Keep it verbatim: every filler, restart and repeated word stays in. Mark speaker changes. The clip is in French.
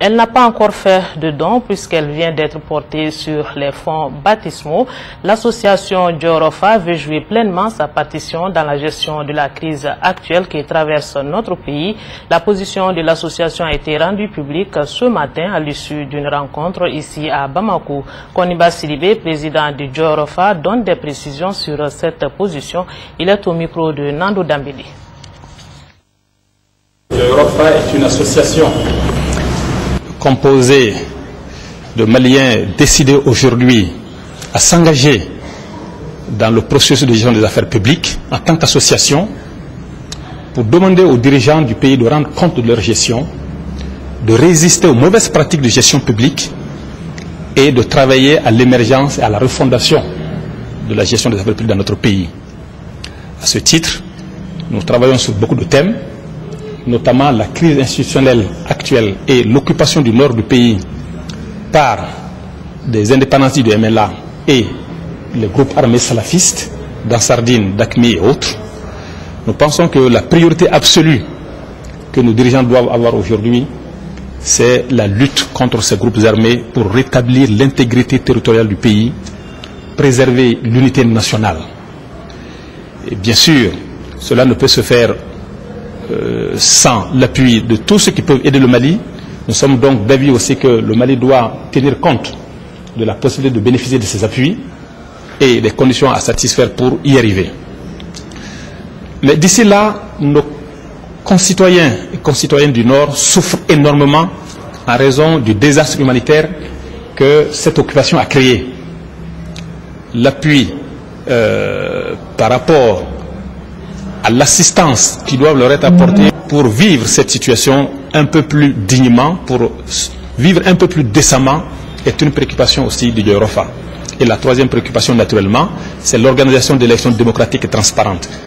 Speaker 1: Elle n'a pas encore fait de don puisqu'elle vient d'être portée sur les fonds baptismaux. L'association Diorofa veut jouer pleinement sa partition dans la gestion de la crise actuelle qui traverse notre pays. La position de l'association a été rendue publique ce matin à l'issue d'une rencontre ici à Bamako. Koniba Sidibé, président de Diorofa, donne des précisions sur cette position. Il est au micro de Nando Dambili.
Speaker 2: Diorofa est une association composée de Maliens décidés aujourd'hui à s'engager dans le processus de gestion des affaires publiques en tant qu'association pour demander aux dirigeants du pays de rendre compte de leur gestion, de résister aux mauvaises pratiques de gestion publique et de travailler à l'émergence et à la refondation de la gestion des affaires publiques dans notre pays. À ce titre, nous travaillons sur beaucoup de thèmes, notamment la crise institutionnelle actuelle et l'occupation du nord du pays par des indépendantistes du M L A et les groupes armés salafistes d'Ansardine, d'Akmi et autres. Nous pensons que la priorité absolue que nos dirigeants doivent avoir aujourd'hui, c'est la lutte contre ces groupes armés pour rétablir l'intégrité territoriale du pays, préserver l'unité nationale. Et bien sûr, cela ne peut se faire Euh, sans l'appui de tous ceux qui peuvent aider le Mali. Nous sommes donc d'avis aussi que le Mali doit tenir compte de la possibilité de bénéficier de ces appuis et des conditions à satisfaire pour y arriver. Mais d'ici là, nos concitoyens et concitoyennes du Nord souffrent énormément en raison du désastre humanitaire que cette occupation a créé. L'appui euh, par rapport à l'assistance qui doit leur être apportée pour vivre cette situation un peu plus dignement, pour vivre un peu plus décemment, est une préoccupation aussi du Diorofa. Et la troisième préoccupation, naturellement, c'est l'organisation d'élections démocratiques et transparentes.